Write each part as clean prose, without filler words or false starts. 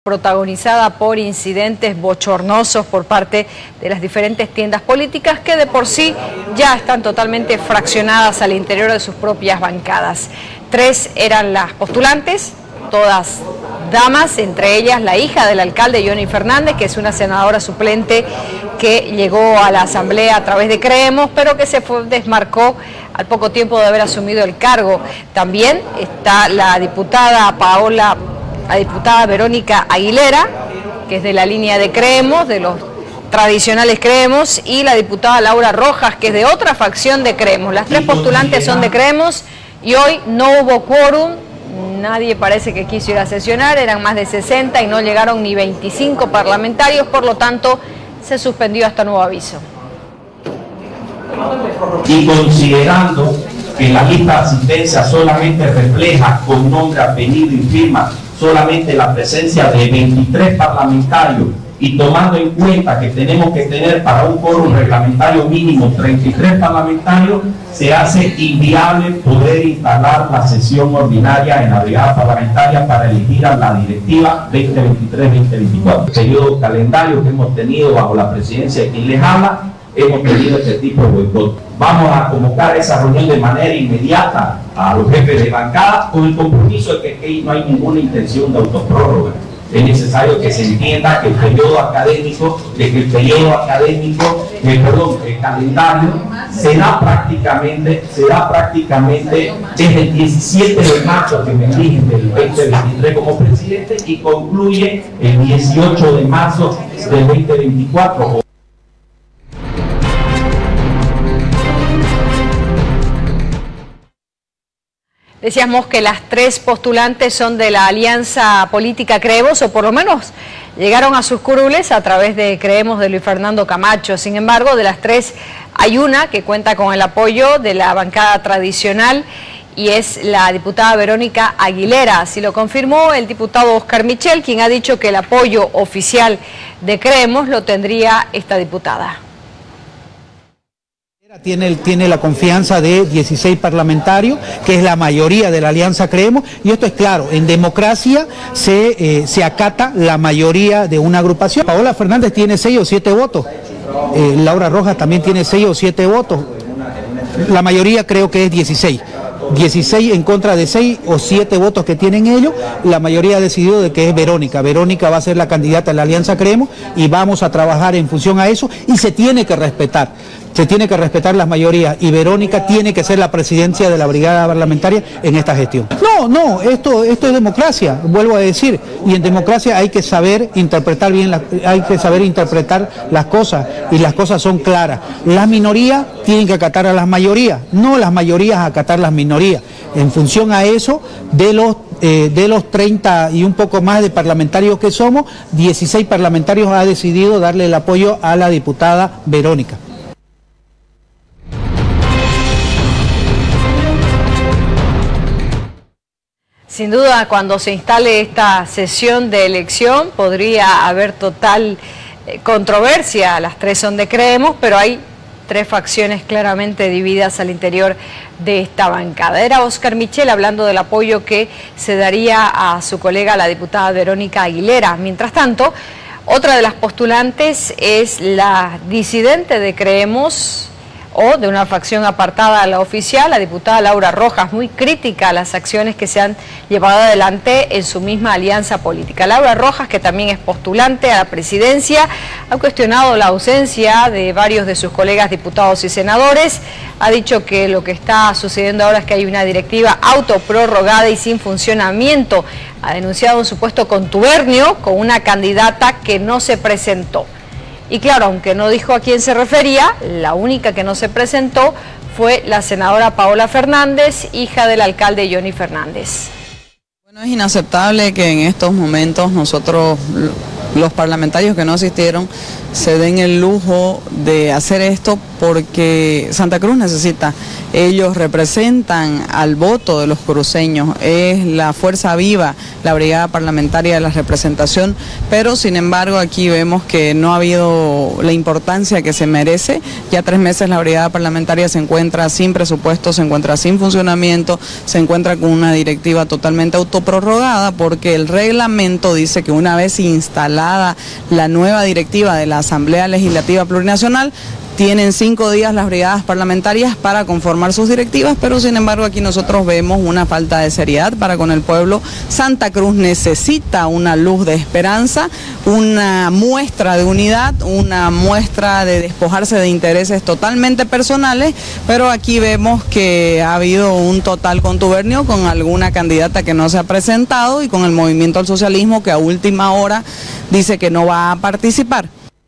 protagonizada por incidentes bochornosos por parte de las diferentes tiendas políticas que de por sí ya están totalmente fraccionadas al interior de sus propias bancadas. 3 eran las postulantes, todas damas, entre ellas la hija del alcalde Johnny Fernández, que es una senadora suplente que llegó a la asamblea a través de Creemos, pero que se desmarcó al poco tiempo de haber asumido el cargo. También está la diputada Verónica Aguilera, que es de la línea de Creemos, de los tradicionales Creemos, y la diputada Laura Rojas, que es de otra facción de Creemos. Las 3 postulantes son de Creemos y hoy no hubo quórum. Nadie parece que quiso ir a sesionar, eran más de 60 y no llegaron ni 25 parlamentarios, por lo tanto se suspendió hasta nuevo aviso. Y considerando que la lista de asistencia solamente refleja con nombre, apellido y firma solamente la presencia de 23 parlamentarios, y tomando en cuenta que tenemos que tener para un quórum reglamentario mínimo 33 parlamentarios, se hace inviable poder instalar la sesión ordinaria en la brigada parlamentaria para elegir a la directiva 2023-2024. El periodo calendario que hemos tenido bajo la presidencia de quien les habla, hemos tenido este tipo de boicot. Vamos a convocar esa reunión de manera inmediata a los jefes de bancada con el compromiso de que no hay ninguna intención de autoprórroga. Es necesario que se entienda que el periodo académico, el calendario se da prácticamente desde el 17 de marzo que me eligen del 2023 como presidente y concluye el 18 de marzo del 2024. Decíamos que las 3 postulantes son de la alianza política Creemos, o por lo menos llegaron a sus curules a través de Creemos de Luis Fernando Camacho. Sin embargo, de las 3 hay una que cuenta con el apoyo de la bancada tradicional y es la diputada Verónica Aguilera. Así lo confirmó el diputado Oscar Michel, quien ha dicho que el apoyo oficial de Creemos lo tendría esta diputada. Tiene la confianza de 16 parlamentarios, que es la mayoría de la alianza Creemos, y esto es claro, en democracia se acata la mayoría de una agrupación. Paola Fernández tiene 6 o 7 votos, Laura Rojas también tiene 6 o 7 votos, la mayoría creo que es 16 en contra de 6 o 7 votos que tienen ellos. La mayoría ha decidido de que es Verónica. Verónica va a ser la candidata de la alianza Creemos y vamos a trabajar en función a eso, y se tiene que respetar las mayorías, y Verónica tiene que ser la presidencia de la brigada parlamentaria en esta gestión. No, esto es democracia, vuelvo a decir, y en democracia hay que saber interpretar bien, hay que saber interpretar las cosas, y las cosas son claras. Las minorías tienen que acatar a las mayorías, no las mayorías acatar las minorías. En función a eso, de los 30 y un poco más de parlamentarios que somos, 16 parlamentarios ha decidido darle el apoyo a la diputada Verónica. Sin duda, cuando se instale esta sesión de elección podría haber total controversia. Las 3 son de Creemos, pero hay 3 facciones claramente divididas al interior de esta bancada. Era Oscar Michel hablando del apoyo que se daría a su colega, la diputada Verónica Aguilera. Mientras tanto, otra de las postulantes es la disidente de Creemos, o de una facción apartada a la oficial, la diputada Laura Rojas, muy crítica a las acciones que se han llevado adelante en su misma alianza política. Laura Rojas, que también es postulante a la presidencia, ha cuestionado la ausencia de varios de sus colegas diputados y senadores, ha dicho que lo que está sucediendo ahora es que hay una directiva autoprorrogada y sin funcionamiento, ha denunciado un supuesto contubernio con una candidata que no se presentó. Y claro, aunque no dijo a quién se refería, la única que no se presentó fue la senadora Paola Fernández, hija del alcalde Johnny Fernández. Bueno, es inaceptable que en estos momentos nosotros, los parlamentarios que no asistieron, se den el lujo de hacer esto porque Santa Cruz necesita. Ellos representan al voto de los cruceños, es la fuerza viva, la brigada parlamentaria de la representación, pero sin embargo aquí vemos que no ha habido la importancia que se merece. Ya 3 meses la brigada parlamentaria se encuentra sin presupuesto, se encuentra sin funcionamiento, se encuentra con una directiva totalmente autoprorrogada porque el reglamento dice que una vez instalada la nueva directiva de la Asamblea Legislativa Plurinacional, tienen 5 días las brigadas parlamentarias para conformar sus directivas, pero sin embargo aquí nosotros vemos una falta de seriedad para con el pueblo. Santa Cruz necesita una luz de esperanza, una muestra de unidad, una muestra de despojarse de intereses totalmente personales, pero aquí vemos que ha habido un total contubernio con alguna candidata que no se ha presentado y con el Movimiento al Socialismo que a última hora dice que no va a participar.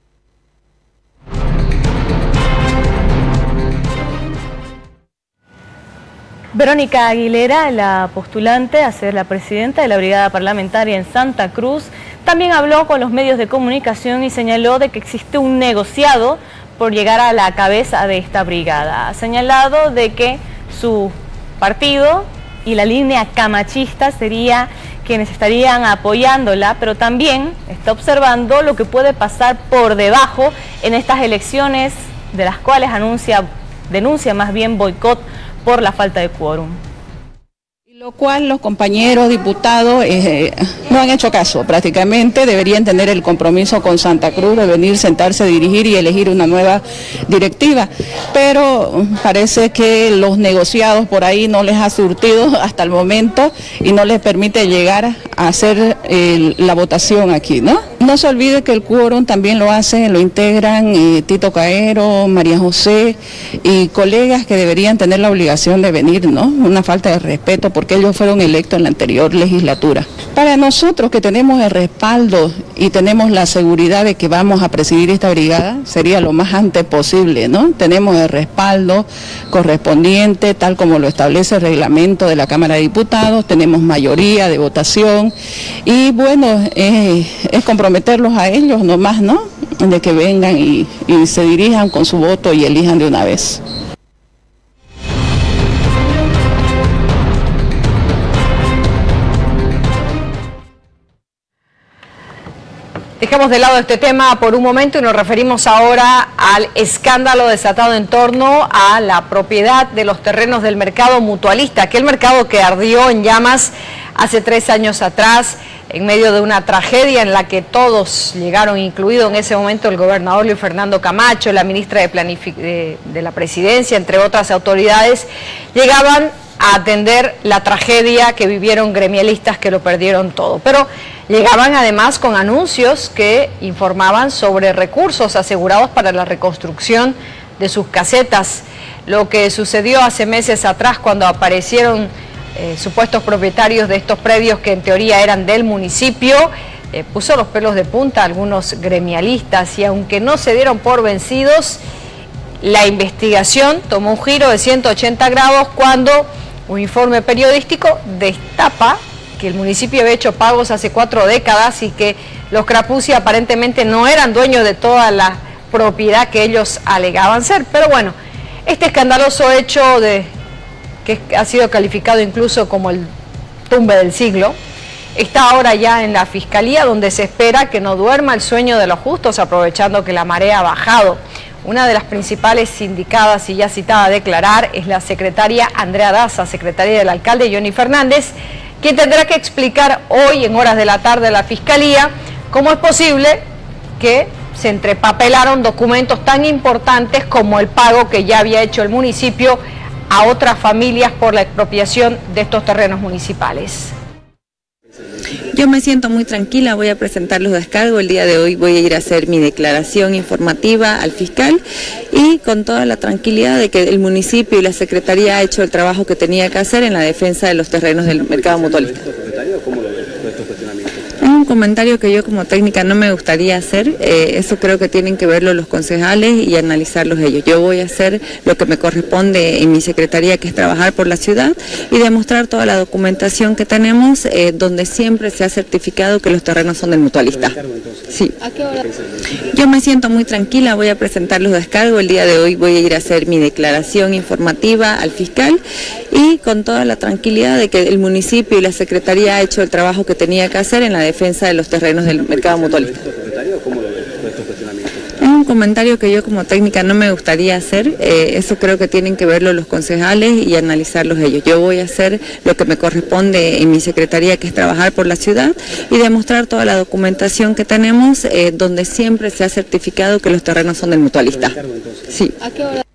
Verónica Aguilera, la postulante a ser la presidenta de la brigada parlamentaria en Santa Cruz, también habló con los medios de comunicación y señaló de que existe un negociado por llegar a la cabeza de esta brigada. Ha señalado de que su partido y la línea camachista sería quienes estarían apoyándola, pero también está observando lo que puede pasar por debajo en estas elecciones, de las cuales denuncia más bien boicot por la falta de quórum. Lo cual los compañeros diputados no han hecho caso, prácticamente deberían tener el compromiso con Santa Cruz de venir, sentarse, dirigir y elegir una nueva directiva, pero parece que los negociados por ahí no les ha surtido hasta el momento y no les permite llegar a hacer la votación aquí, ¿no? No se olvide que el quórum también lo integran Tito Caero, María José y colegas que deberían tener la obligación de venir, ¿no? Una falta de respeto porque ellos fueron electos en la anterior legislatura. Para nosotros que tenemos el respaldo y tenemos la seguridad de que vamos a presidir esta brigada, sería lo más antes posible, ¿no? Tenemos el respaldo correspondiente, tal como lo establece el reglamento de la Cámara de Diputados, tenemos mayoría de votación y bueno, es comprometerlos a ellos nomás, ¿no? De que vengan y se dirijan con su voto y elijan de una vez. Dejamos de lado este tema por un momento y nos referimos ahora al escándalo desatado en torno a la propiedad de los terrenos del mercado mutualista, aquel mercado que ardió en llamas hace 3 años atrás en medio de una tragedia en la que todos llegaron, incluido en ese momento el gobernador Luis Fernando Camacho, la ministra de la Presidencia, entre otras autoridades, llegaban a atender la tragedia que vivieron gremialistas que lo perdieron todo. Pero llegaban además con anuncios que informaban sobre recursos asegurados para la reconstrucción de sus casetas. Lo que sucedió hace meses atrás cuando aparecieron supuestos propietarios de estos predios que en teoría eran del municipio, puso los pelos de punta a algunos gremialistas y aunque no se dieron por vencidos, la investigación tomó un giro de 180 grados cuando un informe periodístico destapa que el municipio había hecho pagos hace 4 décadas y que los Crapuzzi aparentemente no eran dueños de toda la propiedad que ellos alegaban ser. Pero bueno, este escandaloso hecho que ha sido calificado incluso como el tumbe del siglo, está ahora ya en la Fiscalía, donde se espera que no duerma el sueño de los justos, aprovechando que la marea ha bajado. Una de las principales indicadas y ya citada a declarar es la secretaria Andrea Daza, secretaria del alcalde Johnny Fernández, quien tendrá que explicar hoy en horas de la tarde a la Fiscalía cómo es posible que se entrepapelaron documentos tan importantes como el pago que ya había hecho el municipio a otras familias por la expropiación de estos terrenos municipales. Yo me siento muy tranquila, voy a presentar los descargos, el día de hoy voy a ir a hacer mi declaración informativa al fiscal y con toda la tranquilidad de que el municipio y la secretaría ha hecho el trabajo que tenía que hacer en la defensa de los terrenos del mercado mutualista. Es un comentario que yo como técnica no me gustaría hacer, eso creo que tienen que verlo los concejales y analizarlos ellos. Yo voy a hacer lo que me corresponde en mi secretaría, que es trabajar por la ciudad y demostrar toda la documentación que tenemos, donde siempre se ha certificado que los terrenos son del mutualista. Sí. ¿A qué hora? Yo me siento muy tranquila, voy a presentar los descargos, el día de hoy voy a ir a hacer mi declaración informativa al fiscal y con toda la tranquilidad de que el municipio y la secretaría ha hecho el trabajo que tenía que hacer en la defensa de los terrenos del mercado mutualista. Es un comentario que yo como técnica no me gustaría hacer, eso creo que tienen que verlo los concejales y analizarlos ellos. Yo voy a hacer lo que me corresponde en mi secretaría, que es trabajar por la ciudad y demostrar toda la documentación que tenemos, donde siempre se ha certificado que los terrenos son del mutualista. Sí. ¿A qué hora?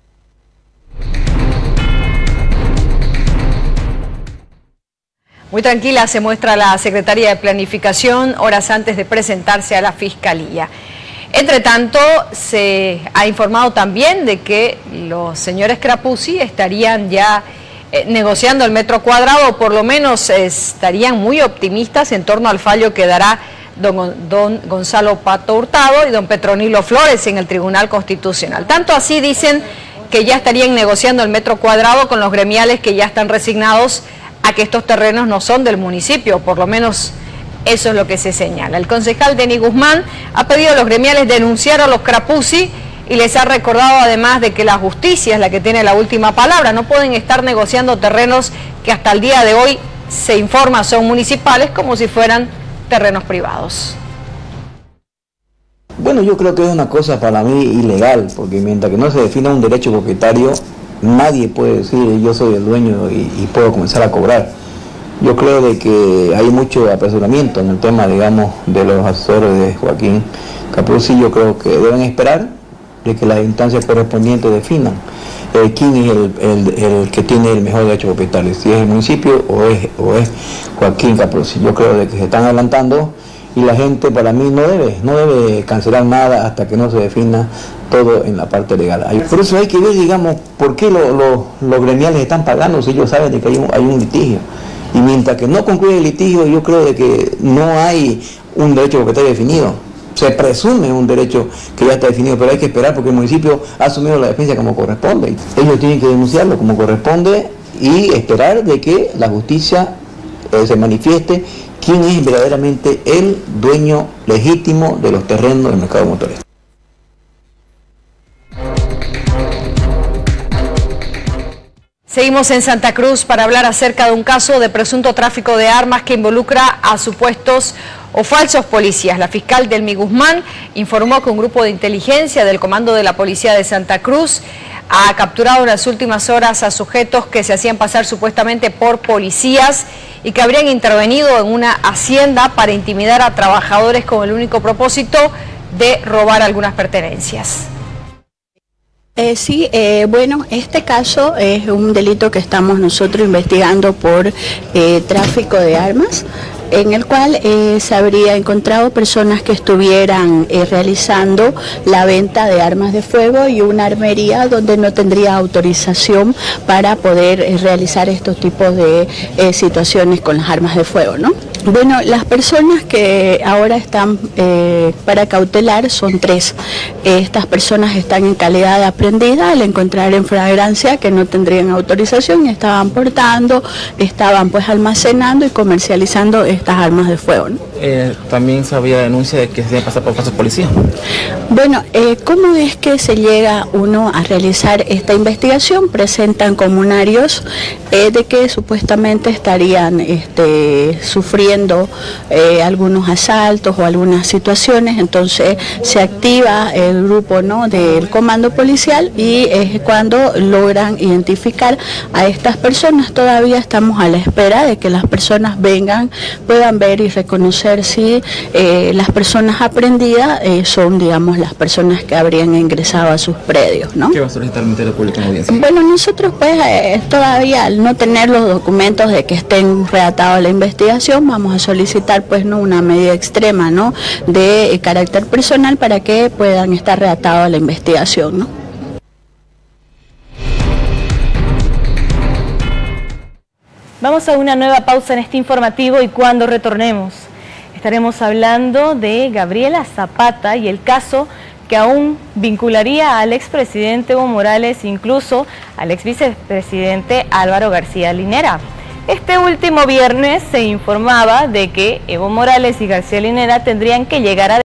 Muy tranquila se muestra la Secretaría de Planificación horas antes de presentarse a la Fiscalía. Entre tanto, se ha informado también de que los señores Scrapuzzi estarían ya negociando el metro cuadrado, o por lo menos estarían muy optimistas en torno al fallo que dará don Gonzalo Pato Hurtado y don Petronilo Flores en el Tribunal Constitucional. Tanto así dicen que ya estarían negociando el metro cuadrado con los gremiales que ya están resignados a que estos terrenos no son del municipio, por lo menos eso es lo que se señala. El concejal Denis Guzmán ha pedido a los gremiales denunciar a los Scrapuzzi y les ha recordado además de que la justicia es la que tiene la última palabra. No pueden estar negociando terrenos que hasta el día de hoy se informa son municipales como si fueran terrenos privados. Bueno, yo creo que es una cosa para mí ilegal, porque mientras que no se defina un derecho propietario, nadie puede decir yo soy el dueño y puedo comenzar a cobrar. Yo creo de que hay mucho apresuramiento en el tema, digamos, de los asesores de Joaquín Scrapuzzi. Yo creo que deben esperar de que las instancias correspondientes definan quién es el que tiene el mejor derecho propietario, si es el municipio o es Joaquín Scrapuzzi. Yo creo de que se están adelantando y la gente, para mí, no debe cancelar nada hasta que no se defina todo en la parte legal. Por eso hay que ver, digamos, por qué los gremiales están pagando si ellos saben de que hay un litigio. Y mientras que no concluye el litigio, yo creo de que no hay un derecho propietario definido. Se presume un derecho que ya está definido, pero hay que esperar porque el municipio ha asumido la defensa como corresponde. Ellos tienen que denunciarlo como corresponde y esperar de que la justicia se manifieste quién es verdaderamente el dueño legítimo de los terrenos del mercado mutualista. Seguimos en Santa Cruz para hablar acerca de un caso de presunto tráfico de armas que involucra a supuestos o falsos policías. La fiscal Delmi Guzmán informó que un grupo de inteligencia del Comando de la Policía de Santa Cruz ha capturado en las últimas horas a sujetos que se hacían pasar supuestamente por policías y que habrían intervenido en una hacienda para intimidar a trabajadores con el único propósito de robar algunas pertenencias. Bueno, este caso es un delito que estamos nosotros investigando por tráfico de armas, en el cual se habría encontrado personas que estuvieran realizando la venta de armas de fuego y una armería donde no tendría autorización para poder realizar estos tipos de situaciones con las armas de fuego, ¿no? Bueno, las personas que ahora están para cautelar son 3. Estas personas están en calidad de aprendida al encontrar en flagrancia que no tendrían autorización y estaban portando, estaban pues almacenando y comercializando estas armas de fuego, ¿no? También se había denuncia de que se deben pasar por falsos policías. Bueno, ¿cómo es que se llega uno a realizar esta investigación? Presentan comunarios de que supuestamente estarían sufriendo algunos asaltos o algunas situaciones, entonces se activa el grupo, ¿no?, del comando policial y es cuando logran identificar a estas personas. Todavía estamos a la espera de que las personas vengan, puedan ver y reconocer si las personas aprehendidas son, digamos, las personas que habrían ingresado a sus predios, ¿no? ¿Qué va a solicitar el Ministerio Público en audiencia? Bueno, nosotros pues todavía al no tener los documentos de que estén redactados la investigación, vamos a solicitar pues no una medida extrema, ¿no?, de carácter personal para que puedan estar redactados la investigación, ¿no? Vamos a una nueva pausa en este informativo y cuando retornemos estaremos hablando de Gabriela Zapata y el caso que aún vincularía al expresidente Evo Morales, incluso al exvicepresidente Álvaro García Linera. Este último viernes se informaba de que Evo Morales y García Linera tendrían que llegar a